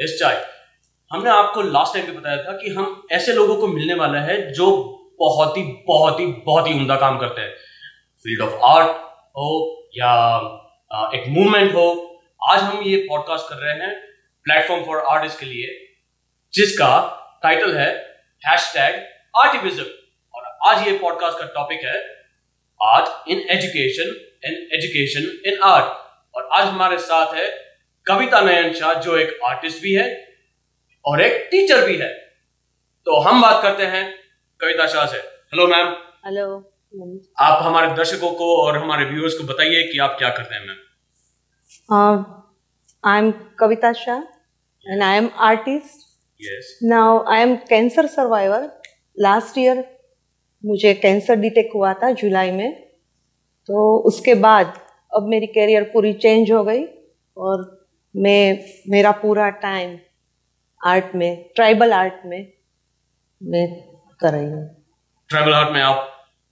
इस चाय हमने आपको लास्ट टाइम पे बताया था कि हम ऐसे लोगों को मिलने वाला है जो बहुत ही उम्दा काम करते हैं, फील्ड ऑफ आर्ट हो या एक मूवमेंट हो। आज हम ये पॉडकास्ट कर रहे हैं प्लेटफॉर्म फॉर आर्टिस्ट के लिए, जिसका टाइटल है #आर्टिविज्म। और आज ये पॉडकास्ट का टॉपिक है art in education and education in art. और आज हमारे साथ है कविता नयन शाह, जो एक आर्टिस्ट भी है और एक टीचर भी है। तो हम बात करते हैं कविता शाह से। Hello ma'am. हेलो। आप हमारे दर्शकों को और हमारे व्यूअर्स को बताइए कि आप क्या करते हैं ma'am. I am Kavita Shah and I am artist. Yes. Now I am cancer survivor. Last year मुझे कैंसर डिटेक्ट हुआ था जुलाई में, तो उसके बाद अब मेरी कैरियर पूरी चेंज हो गई और मेरा पूरा टाइम आर्ट में, ट्राइबल आर्ट में मैं कर रही हूँ। ट्राइबल आर्ट में आप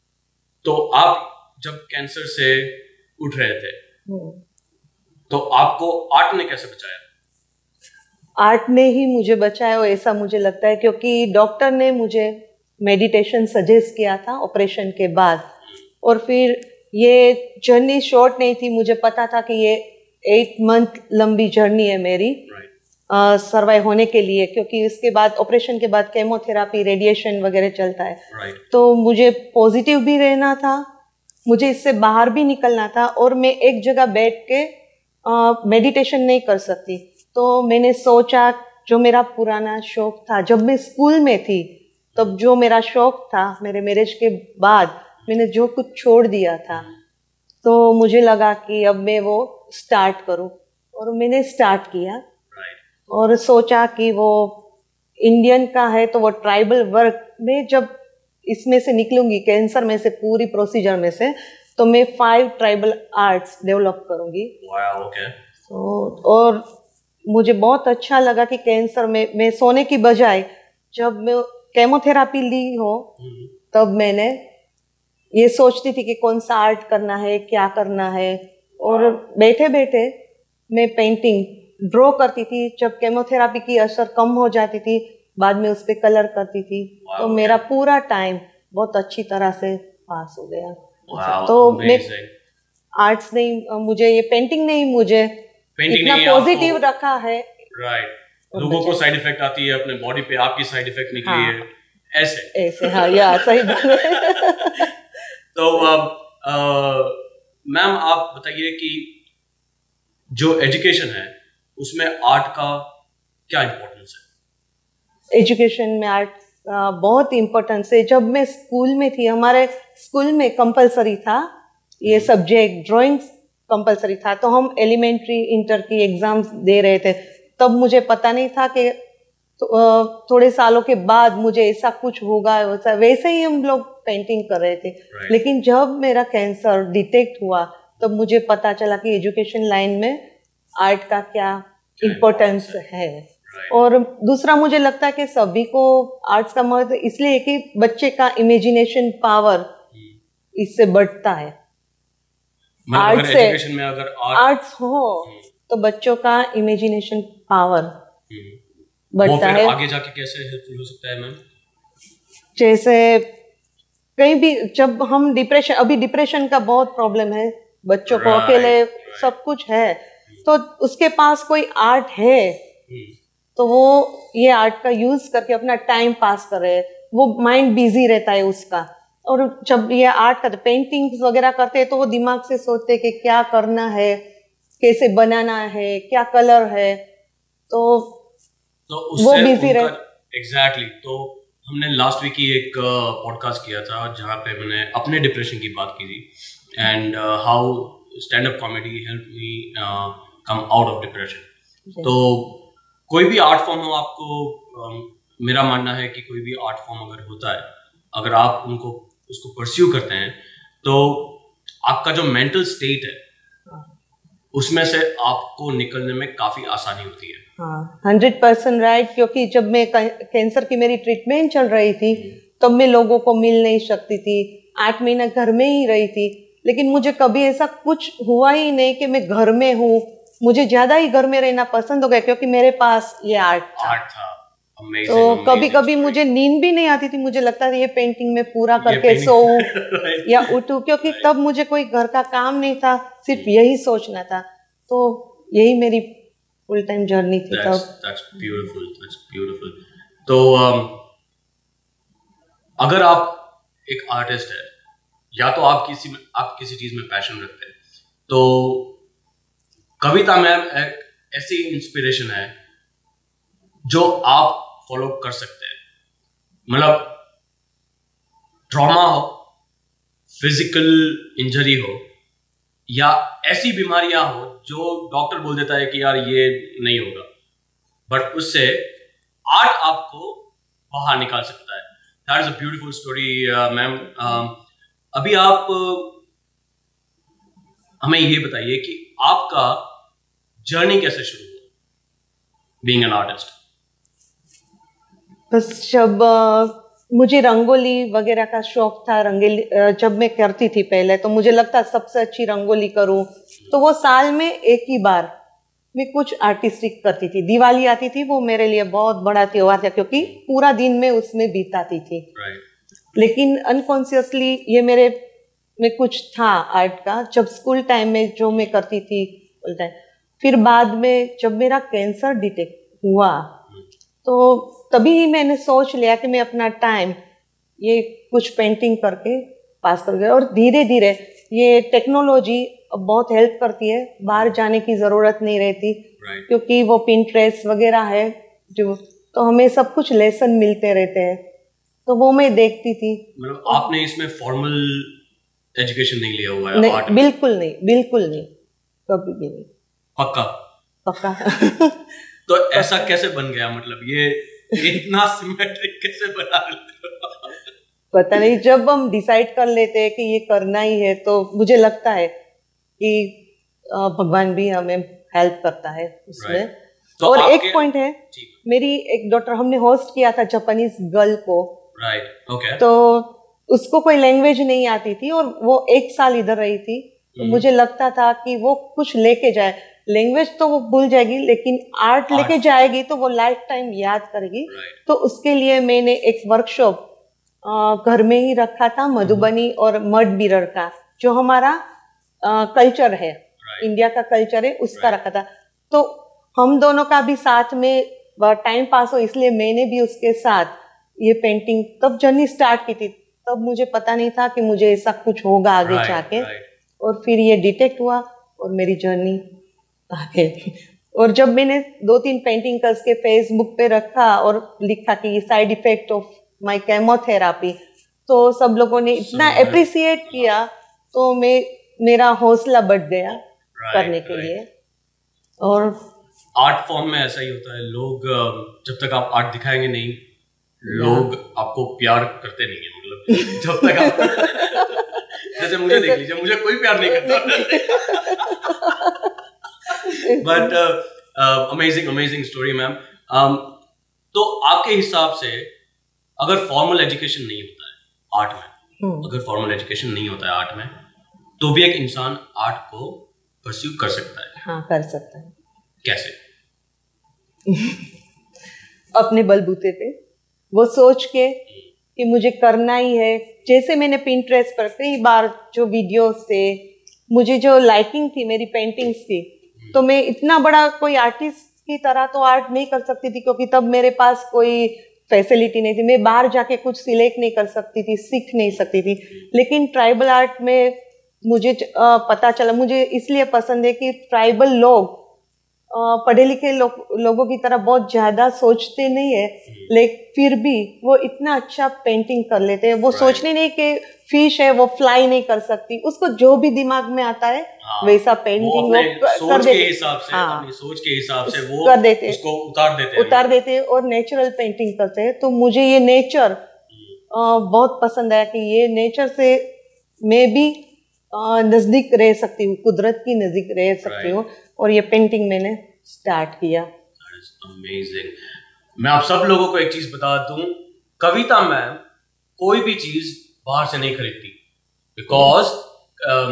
जब कैंसर से उठ रहे थे तो आपको आर्ट ने कैसे बचाया? आर्ट ने ही मुझे बचाया, ऐसा मुझे लगता है, क्योंकि डॉक्टर ने मुझे मेडिटेशन सजेस्ट किया था ऑपरेशन के बाद। और फिर ये जर्नी शॉर्ट नहीं थी, मुझे पता था कि ये 8 मंथ लंबी जर्नी है मेरी सर्वाइव होने के लिए, क्योंकि इसके बाद ऑपरेशन के बाद केमोथेरापी, रेडिएशन वगैरह चलता है। तो मुझे पॉजिटिव भी रहना था, मुझे इससे बाहर भी निकलना था, और मैं एक जगह बैठ के मेडिटेशन नहीं कर सकती। तो मैंने सोचा, जो मेरा पुराना शौक था जब मैं स्कूल में थी, तब जो मेरा शौक था, मेरे मैरिज के बाद मैंने जो कुछ छोड़ दिया था, तो मुझे लगा कि अब मैं वो स्टार्ट करूं। और मैंने स्टार्ट किया और सोचा कि वो इंडियन का है तो वो ट्राइबल वर्क में जब इसमें से निकलूंगी, कैंसर में से, पूरी प्रोसीजर में से, तो मैं 5 ट्राइबल आर्ट्स डेवलप करूंगी। और मुझे बहुत अच्छा लगा कि कैंसर में मैं सोने की बजाय जब मैं केमोथेरापी ली हो, तब मैंने ये सोचती थी कि कौन सा आर्ट करना है, क्या करना है। और बैठे बैठे मैं पेंटिंग ड्रॉ करती थी। जब केमोथेरापी की असर कम हो जाती थी, बाद में उस पर कलर करती थी। तो मेरा पूरा टाइम बहुत अच्छी तरह से पास हो गया। तो मैं आर्ट्स नहीं, मुझे ये पेंटिंग नहीं, मुझे इतना पॉजिटिव रखा है। लोगों को साइड इफेक्ट आती है अपने बॉडी पे, आपकी साइड इफेक्ट निकली है ऐसे। हाँ, या सही बात है। तो मैम आप बताइए कि जो एजुकेशन है उसमें आर्ट का क्या इम्पोर्टेंस है? एजुकेशन में आर्ट बहुत इम्पोर्टेंस है। जब मैं स्कूल में थी, हमारे स्कूल में कंपलसरी था ये सब्जेक्ट, ड्राइंग कंपलसरी था। तो हम एलिमेंट्री, इंटर की एग्जाम्स दे रहे थे। तब मुझे पता नहीं था कि थोड़े सालों के बाद मुझे ऐसा कुछ होगा। वैसे ही हम लोग पेंटिंग कर रहे थे। लेकिन जब मेरा कैंसर डिटेक्ट हुआ, तब मुझे पता चला कि एजुकेशन लाइन में आर्ट का क्या इम्पोर्टेंस है। और दूसरा, मुझे लगता है कि सभी को आर्ट्स का महत्व इसलिए है कि बच्चे का इमेजिनेशन पावर इससे बढ़ता है। आर्ट से, एजुकेशन में अगर आर्ट्स हो तो बच्चों का इमेजिनेशन पावर बढ़ता है। आगे जाके कैसे हेल्पफुल हो सकता है मैम? जैसे कहीं भी जब हम अभी डिप्रेशन का बहुत प्रॉब्लम है बच्चों को, अकेले सब कुछ है, तो उसके पास कोई आर्ट है तो वो ये आर्ट का यूज करके अपना टाइम पास कर रहे हैं। वो माइंड बिजी रहता है उसका। और जब ये आर्ट का पेंटिंग्स वगैरह करते हैं, तो वो दिमाग से सोचते हैं कि क्या करना है, कैसे बनाना है, क्या कलर है, तो वो बिजी रहे। एग्जैक्टली। तो हमने लास्ट वीक ही एक पॉडकास्ट किया था जहाँ पे मैंने अपने डिप्रेशन की बात की थी, and how stand up comedy help me come out of depression. तो कोई भी आर्ट फॉर्म हो, आपको मेरा मानना है कि कोई भी आर्ट फॉर्म अगर होता है, अगर आप उसको परस्यू करते हैं, तो आपका जो मेंटल स्टेट है उसमें से आपको निकलने में काफी आसानी होती है। 100% राइट। क्योंकि जब मैं कैंसर की मेरी ट्रीटमेंट चल रही थी, तब मैं लोगों को मिल नहीं सकती थी। 8 महीना घर में ही रही थी, लेकिन मुझे कभी ऐसा कुछ हुआ ही नहीं कि मैं घर में हूँ मुझे ज्यादा ही घर में रहना पसंद हो गया क्योंकि मेरे पास ये आर्ट था। Amazing, तो amazing कभी कभी story. मुझे नींद भी नहीं आती थी, मुझे लगता था ये पेंटिंग में पूरा करके सोऊं right. या उठूं, क्योंकि तब मुझे कोई घर का काम नहीं था, सिर्फ यही सोचना था। तो यही मेरी फुल टाइम जर्नी थी तब। That's beautiful. That's beautiful. तो अगर आप एक आर्टिस्ट है या तो आप किसी चीज में पैशन रखते हैं, तो कविता मैम एक ऐसी इंस्पिरेशन है जो आप फॉलो कर सकते हैं। मतलब ट्रॉमा हो, फिजिकल इंजरी हो, या ऐसी बीमारियां हो जो डॉक्टर बोल देता है कि यार ये नहीं होगा, बट उससे आर्ट आपको बाहर निकाल सकता है। That is a beautiful story ma'am. अभी आप हमें ये बताइए कि आपका जर्नी कैसे शुरू हुआ बीइंग एन आर्टिस्ट? बस जब मुझे रंगोली वगैरह का शौक था, रंगोली जब मैं करती थी पहले, तो मुझे लगता सबसे अच्छी रंगोली करूं, तो वो साल में एक ही बार मैं कुछ आर्टिस्टिक करती थी। दिवाली आती थी, वो मेरे लिए बहुत बड़ा त्योहार था क्योंकि पूरा दिन में उसमें बीताती थी। लेकिन अनकॉन्शियसली ये मेरे में कुछ था आर्ट का, जब स्कूल टाइम में जो मैं करती थी फुल टाइम। फिर बाद में जब मेरा कैंसर डिटेक्ट हुआ, तो तभी मैंने सोच लिया कि मैं अपना टाइम ये कुछ पेंटिंग करके पास कर गया। और धीरे धीरे ये टेक्नोलॉजी अब बहुत हेल्प करती है, बाहर जाने की ज़रूरत नहीं रहती, क्योंकि वो पिंटरेस्ट वगैरह है जो, तो हमें सब कुछ लेसन मिलते रहते हैं, तो वो मैं देखती थी। मतलब आपने इसमें फॉर्मल एजुकेशन नहीं लिया हुआ है? नहीं, आर्ट बिल्कुल नहीं, बिल्कुल नहीं, कभी भी नहीं। पक्का? पक्का। तो ऐसा कैसे बन गया? मतलब ये इतना सिमेट्रिक कैसे बना लेते हो? पता नहीं, जब हम डिसाइड कर लेते हैं कि ये करना ही है, तो मुझे लगता है कि भगवान भी हमें हेल्प करता है उसमें। तो और एक पॉइंट है, मेरी एक डॉटर, हमने होस्ट किया था जापानीज गर्ल को, तो उसको कोई लैंग्वेज नहीं आती थी और वो 1 साल इधर रही थी, तो मुझे लगता था कि वो कुछ लेके जाए। लैंग्वेज तो वो भूल जाएगी, लेकिन आर्ट लेके जाएगी तो वो लाइफ टाइम याद करेगी। तो उसके लिए मैंने एक वर्कशॉप घर में ही रखा था, मधुबनी और मड मिरर का, जो हमारा कल्चर है, इंडिया का कल्चर है, उसका रखा था। तो हम दोनों का भी साथ में टाइम पास हो, इसलिए मैंने भी उसके साथ ये पेंटिंग तब जर्नी स्टार्ट की थी। तब मुझे पता नहीं था कि मुझे ऐसा कुछ होगा आगे जाके। और फिर ये डिटेक्ट हुआ और मेरी जर्नी आगे। और जब मैंने 2-3 पेंटिंग करके फेसबुक पे रखा और लिखा कि side effect of my chemotherapy, तो सब लोगों ने इतना अप्रिशिएट किया, तो मेरा हौसला बढ़ गया करने के लिए। और आर्ट फॉर्म में ऐसा ही होता है, लोग जब तक आप आर्ट दिखाएंगे नहीं, लोग आपको प्यार करते नहीं है। मतलब जब तक आप जैसे मुझे देख लीजिए, मुझे कोई प्यार नहीं करता। But amazing story ma'am. तो आपके हिसाब से अगर फॉर्मल एजुकेशन नहीं होता है आर्ट में, अगर फॉर्मल एजुकेशन नहीं होता है आर्ट में, तो भी एक इंसान आर्ट को परस्यू कर सकता है? हाँ, कर सकता है। कैसे? अपने बलबूते पे, वो सोच के कि मुझे करना ही है। जैसे मैंने पिंटरेस्ट पर कई बार जो वीडियोस से मुझे जो लाइकिंग थी मेरी पेंटिंग्स की, तो मैं इतना बड़ा कोई आर्टिस्ट की तरह तो आर्ट नहीं कर सकती थी, क्योंकि तब मेरे पास कोई फैसिलिटी नहीं थी। मैं बाहर जाके कुछ सिलेक्ट नहीं कर सकती थी, सीख नहीं सकती थी। लेकिन ट्राइबल आर्ट में मुझे पता चला, मुझे इसलिए पसंद है कि ट्राइबल लोग पढ़े लिखे लोगों की तरह बहुत ज्यादा सोचते नहीं है, लेकिन फिर भी वो इतना अच्छा पेंटिंग कर लेते हैं। वो सोचने नहीं कि फिश है वो फ्लाई नहीं कर सकती, उसको जो भी दिमाग में आता है वैसा पेंटिंग वो कर देते, अपनी सोच के हिसाब से वो कर देते, उसको उतार देते हैं और नेचुरल पेंटिंग करते हैं। तो मुझे ये नेचर बहुत पसंद आया कि ये नेचर से मैं भी नजदीक रह सकती हूँ, कुदरत की नजदीक रह सकती हूँ। और ये पेंटिंग मैंने स्टार्ट किया। अमेजिंग। मैं आप सब लोगों को एक चीज बता दूं, कविता मैम कोई भी चीज बाहर से नहीं खरीदती, बिकॉज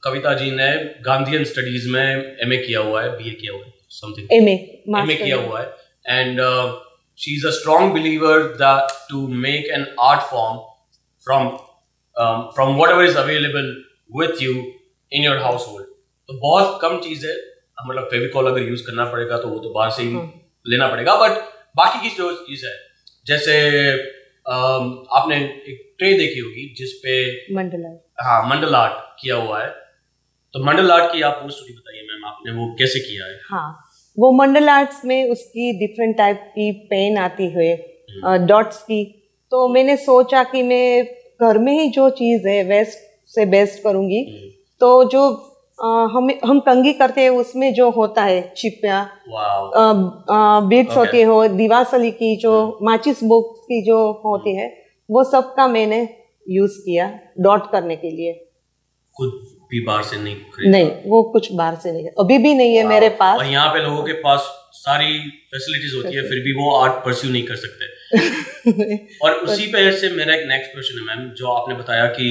कविता जी ने गांधीयन स्टडीज में एमए किया हुआ है, बीए किया हुआ है, समथिंग एमए किया हुआ है, and she is a strong believer that to make an art form from whatever is available with you in your household. तो बहुत कम चीज है, मतलब फेविकॉल अगर यूज करना पड़ेगा तो वो तो बाहर से ही लेना पड़ेगा, बट बाकी की जो चीज है, जैसे आपने एक ट्रे देखी होगी जिसपे मंडल आर्ट किया हुआ है, तो मंडल आर्ट की आप वो स्टोरी बताइए मैम, आपने वो कैसे किया है? हाँ, वो मंडल आर्ट्स में उसकी डिफरेंट टाइप की पेन आती हुए डॉट्स की, तो मैंने सोचा कि मैं घर में ही जो चीज है वेस्ट से बेस्ट करूंगी। तो जो हम कंघी करते हैं उसमें जो होता है चिपिया, बीड्स होती हो, दीवासली की जो माचिस बॉक्स की जो होती है, वो सब का मैंने यूज किया डॉट करने के लिए। खुद भी बाहर से नहीं खरीदा? नहीं, वो कुछ बाहर से नहीं, अभी भी नहीं है मेरे पास। और यहाँ पे लोगों के पास सारी फैसिलिटीज होती है, फिर भी वो आर्ट परस्यू नहीं कर सकते। और उसी पे से मेरा एक नेक्स्ट क्वेश्चन है मैम, जो आपने बताया कि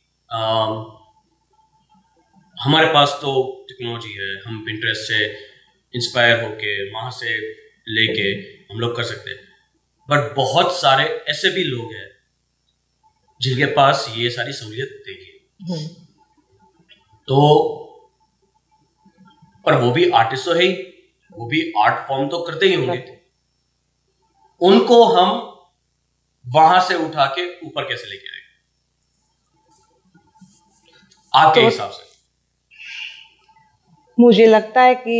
हमारे पास तो टेक्नोलॉजी है, हम पिंटरेस्ट से इंस्पायर होके वहां से लेके हम लोग कर सकते हैं, बट बहुत सारे ऐसे भी लोग हैं जिनके पास ये सारी सहूलियत नहीं है, तो पर वो भी आर्टिस्ट तो है ही, वो भी आर्ट फॉर्म तो करते ही होंगे, उनको हम वहां से उठा के ऊपर कैसे लेके आए आपके हिसाब से? मुझे लगता है कि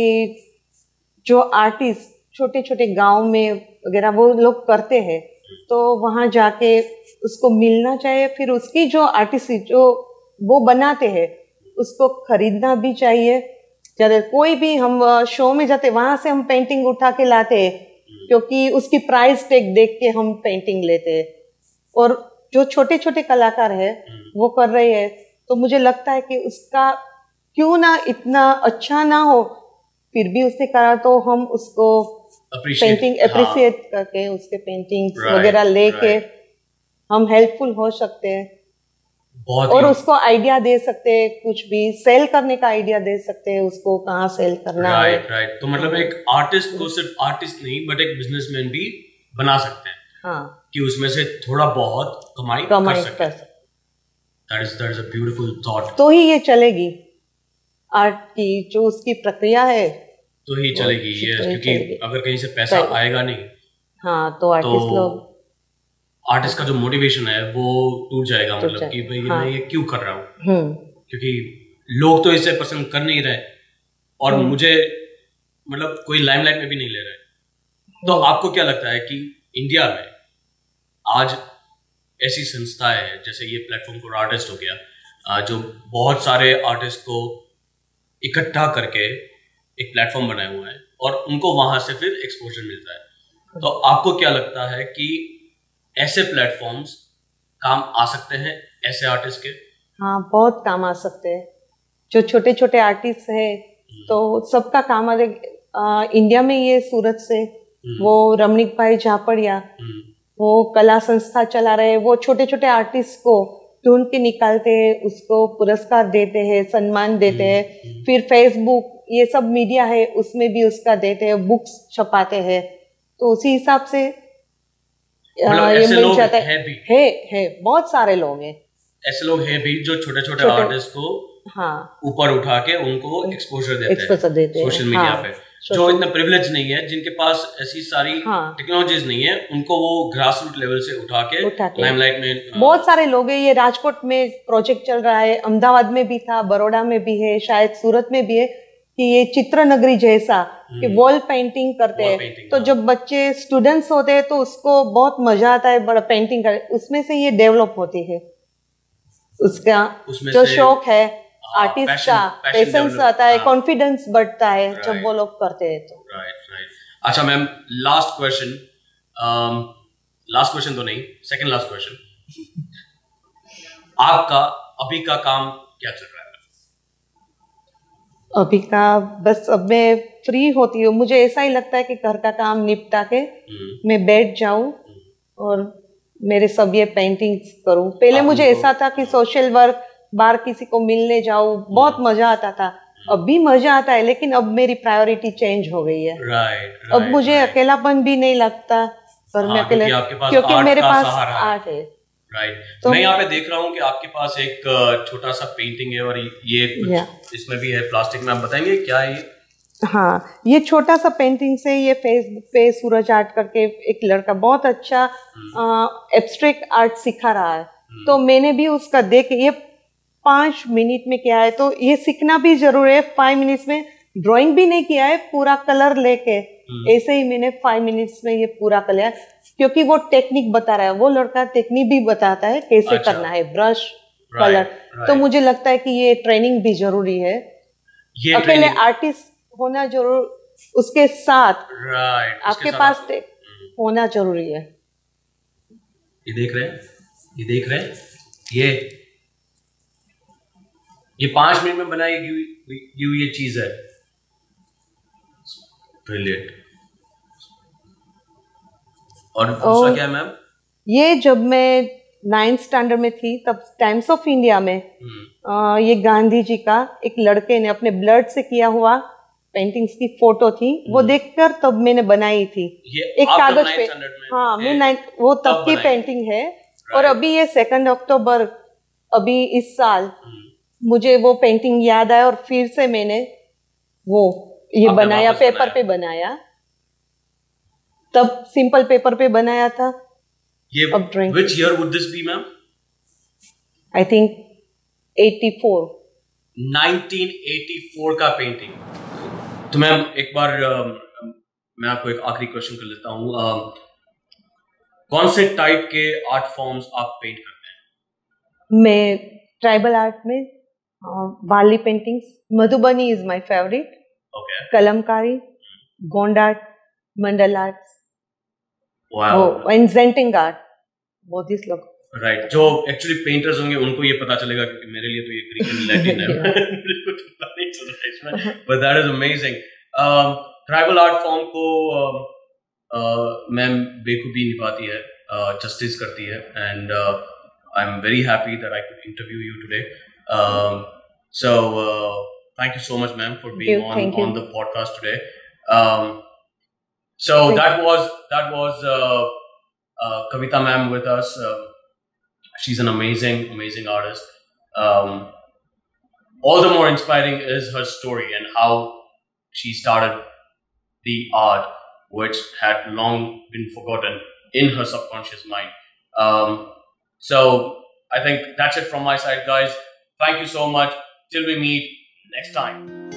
जो आर्टिस्ट छोटे छोटे गांव में वगैरह वो लोग करते हैं, तो वहां जाके उसको मिलना चाहिए, फिर उसकी जो आर्टिस्ट जो वो बनाते हैं उसको खरीदना भी चाहिए। जब कोई भी हम शो में जाते वहां से हम पेंटिंग उठा के लाते हैं, क्योंकि उसकी प्राइस टैग देख के हम पेंटिंग लेते हैं, और जो छोटे छोटे कलाकार है वो कर रहे हैं, तो मुझे लगता है कि उसका क्यों ना इतना अच्छा ना हो, फिर भी उसने करा, तो हम उसको पेंटिंग अप्रिशिएट करके उसके पेंटिंग्स वगैरह लेके हम हेल्पफुल हो सकते हैं, और उसको आइडिया दे सकते हैं, कुछ भी सेल करने का आइडिया दे सकते हैं, उसको कहाँ सेल करना है। राइट। तो मतलब एक आर्टिस्ट को सिर्फ आर्टिस्ट नहीं बट एक बिजनेसमैन भी बना सकते हैं, हाँ, कि उसमें से थोड़ा बहुत कमाई कर सकते हैं। That is a beautiful thought। तो ही ये चलेगी आर्ट की जो उसकी प्रक्रिया है, तो ही चलेगी ये, क्योंकि अगर कहीं से पैसा आएगा नहीं, हाँ, तो आर्टिस्ट लोग, आर्टिस्ट का जो मोटिवेशन है वो टूट जाएगा, मतलब कि भाई मैं ये क्यों कर रहा हूँ, क्योंकि लोग तो इसे पसंद कर नहीं रहे और मुझे मतलब कोई लाइमलाइट में भी नहीं ले रहे। तो आपको क्या लगता है कि इंडिया में आज ऐसी संस्थाएं हैं, जैसे ये प्लेटफॉर्म फॉर आर्टिस्ट हो गया, जो बहुत सारे आर्टिस्ट को इकट्ठा करके एक प्लेटफॉर्म बनाए हुआ है और उनको वहां से फिर एक्सपोजर मिलता है, तो आपको क्या लगता है कि ऐसे प्लेटफॉर्म्स काम आ सकते हैं ऐसे आर्टिस्ट के? हाँ, बहुत काम आ सकते हैं। जो छोटे छोटे आर्टिस्ट है तो सबका काम इंडिया में ये सूरत से वो रमणीक भाई झापड़िया, वो कला संस्था चला रहे हैं, वो छोटे छोटे आर्टिस्ट को ढूंढ के निकालते हैं, उसको पुरस्कार देते हैं, सम्मान देते हैं, फिर फेसबुक ये सब मीडिया है उसमें भी उसका देते हैं, बुक्स छपाते हैं, तो उसी हिसाब से ये मिल जाता है। बहुत सारे लोग हैं, ऐसे लोग हैं भी जो छोटे छोटे आर्टिस्ट को ऊपर उठा के उनको एक्सपोजर देते हैं सोशल मीडिया पे, जो इतना प्रिविलेज नहीं है, जिनके पास ऐसी सारी टेक्नोलॉजीज नहीं है, उनको वो ग्रास रूट लेवल से उठा के लाइमलाइट में। बहुत सारे लोग हैं, ये राजकोट में प्रोजेक्ट चल रहा है, अहमदाबाद में भी था, बड़ौदा में भी है, शायद सूरत में भी है, कि ये चित्र नगरी जैसा कि वॉल पेंटिंग करते हैं, तो जब बच्चे स्टूडेंट्स होते हैं तो उसको बहुत मजा आता है बड़ा पेंटिंग कर, उसमें से ये डेवलप होती है, उसका जो शौक है आर्टिस्ट का, पेशेंस आता है, कॉन्फिडेंस बढ़ता है जब वो लोग करते हैं तो। राइट। अच्छा मैम, लास्ट क्वेश्चन तो नहीं, सेकंड लास्ट क्वेश्चन, आपका अभी का काम क्या चल रहा है? अभी का बस अब मैं फ्री होती हूँ, मुझे ऐसा ही लगता है कि घर का काम निपटा के मैं बैठ जाऊं और मेरे सब ये पेंटिंग्स करूं। पहले मुझे ऐसा था कि सोशल वर्क बाहर किसी को मिलने जाऊँ, बहुत मजा आता था। अब भी मजा आता है, लेकिन अब मेरी प्रायोरिटी चेंज हो गई है। अब मुझे अकेलापन भी नहीं लगता घर में अकेले, क्योंकि मेरे पास आर्ट है। तो मैं यहाँ पे देख रहा हूँ कि आपके पास एक छोटा सा पेंटिंग है, और ये कुछ इसमें भी है प्लास्टिक में। आप बताएंगे क्या है ये? हाँ, ये छोटा सा पेंटिंग से, ये फेसबुक पे सूरज आर्ट करके एक लड़का बहुत अच्छा एब्स्ट्रैक्ट आर्ट सिखा रहा है। तो मैंने भी उसका देख, ये 5 मिनट में किया है, तो ये सीखना भी जरूर है। 5 मिनट्स में ड्राइंग भी नहीं किया है पूरा कलर लेके, ऐसे ही मैंने 5 मिनट्स में ये पूरा कर लिया, क्योंकि वो टेक्निक बता रहा है, वो लड़का टेक्निक भी बताता है कैसे करना है, ब्रश, कलर। तो मुझे लगता है कि ये ट्रेनिंग भी जरूरी है। अकेले आर्टिस्ट होना जरूर, उसके साथ आपके पास होना जरूरी है। ये देख रहे हैं, ये 5 मिनट में बनाई हुई ये चीज है। ब्रिलियंट। और दूसरा क्या है मैम? ये जब मैं 9th स्टैंडर्ड में थी, तब टाइम्स ऑफ इंडिया में ये गांधी जी का एक लड़के ने अपने ब्लड से किया हुआ पेंटिंग्स की फोटो थी, वो देखकर तब मैंने बनाई थी एक कागज पे। हाँ, मैं वो तब की पेंटिंग है। और अभी ये 2 अक्टूबर, अभी इस साल मुझे वो पेंटिंग याद आया, और फिर से मैंने ये बनाया, पेपर पे बनाया। तब सिंपल पेपर पे बनाया था। ये which year would this be, ma'am? I think 84. 1984 का पेंटिंग। तो मैम एक बार मैं आपको एक आखिरी क्वेश्चन कर लेता हूँ। कौन से टाइप के आर्ट फॉर्म्स आप पेंट करते हैं? मैं ट्राइबल आर्ट में वाली paintings, Madhubani is my favourite, Kalamkari, Gond art, Mandala art, and zentangle art, बहुत ही लोग। राइट, जो एक्चुअली पेंटर्स होंगे उनको ये पता चलेगा, क्योंकि मेरे लिए तो ये ग्रीक एंड लैटिन है। मेरे को तो पता नहीं चल रहा इसमें, but that is amazing. Tribal art form को मैम बेखूबी निभाती है, जस्टिस करती है, and I am very happy that I could interview you today. So thank you so much, ma'am, for being on the podcast today. So that was Kavita ma'am with us. She's an amazing artist. All the more inspiring is her story and how she started the art, which had long been forgotten in her subconscious mind. So I think that's it from my side, guys. Thank you so much. Till we meet next time.